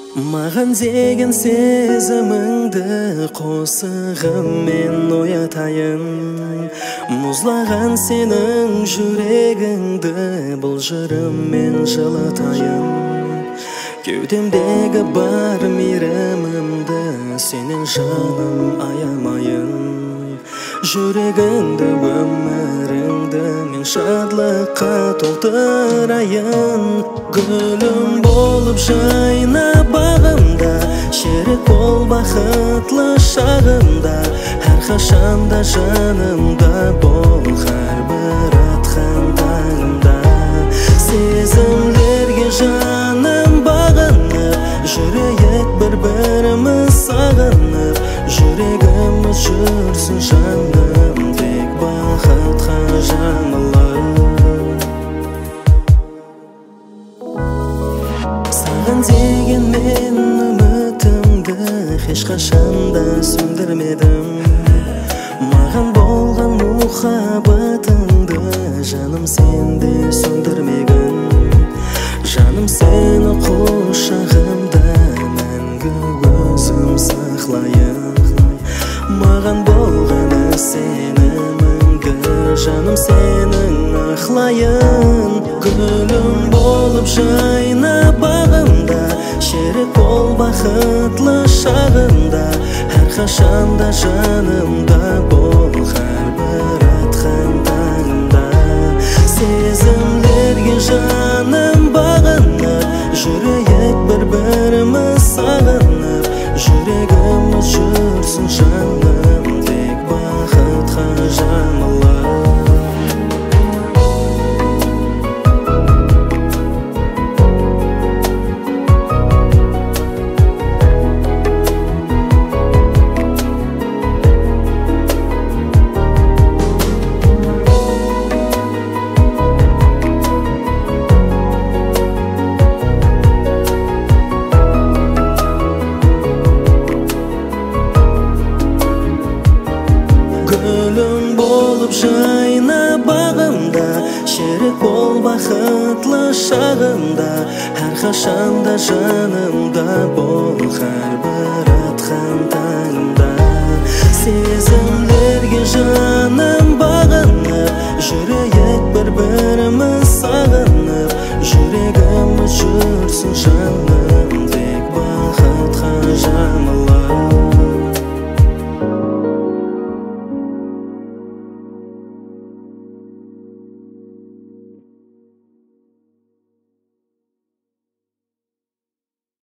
Маған деген сезіміңді қосығыммен оятайын. Мұзлаған сенің жүрегіңді бұл жырыммен жылытайын. Кеудемдегі бар мейірімімді сенің жаным аямайын. Жүрегіңді, өміріңді мен шатлыққа толтырайын. Гүлім болып жайна бағымда, шерік бол бақытлы шағымда. Әрқашанда жанымда бол, әрбір атқан таңымда. Сезімдерге жаным бағынып, жүрейік бір-біріміз сағынып. Жүрегіміз жүрсін жаным, тек бақытқа жамылып. Саған деген мен үмітімді ешқашанда сөндірмедім. Маған болған мұхаббатыңды жаным сенде сөндірмегін. Жаным сені құшағымда мәңгі өзім сақлайын. Маған болғаны сеніміңді жаным сенің ақлайын. Гүлім болып жайна бағымда, шерік бол бақытлы шағымда. Әрқашанда жанымда бол, әрбір атқан таңымда. Сезімдерге жаным бағынып, жүрейік бір-біріміз сағынып. Жүрегіміз жүрсін жаным, тек бақытқа жамылып. Гүлім болып жайна бағымда, шерік бол бақытлы шағымда. Әрқашанда жанымда